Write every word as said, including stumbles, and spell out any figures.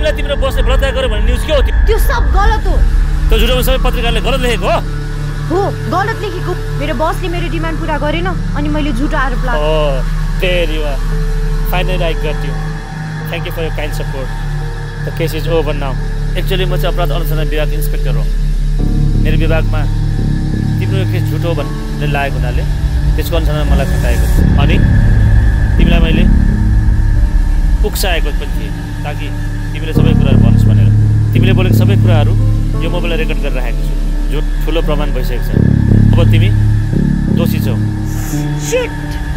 तिमीलाई तिम्रो बसले बलात्कार गर्यो भन्ने न्युज के हो त्यो सब गलत हो त्यो झुटो सबै पत्रिकाले गलत लेखेको हो हो गलत लेखेको मेरो बसले मेरो डिमान्ड पूरा गरेन अनि मैले झुटो आरोप लगाए Oh, there you are. Finally, I got you. Thank you for your kind support. The case is over now. Actually, म चाहिँ अपराध अनुसन्धान विभाग इन्सपेक्टर हो मेरो विभागमा तिम्रो यो केस झुटो भन्ने लागेको हुनाले त्यसको अनुसन्धान मलाई खटाएको अनि तिमीलाई मैले उक्साएको पनि थिएँ ताकि तिमीले सबै कुराहरू भन्नुहोस् भनेर तिमीले बोलेको सबै कुराहरू यो मोबाइलमा रेकर्ड गरेर राखेको छु जो ठुलो प्रमाण भइसकेको छ अब तिमी दोषी छौ शिट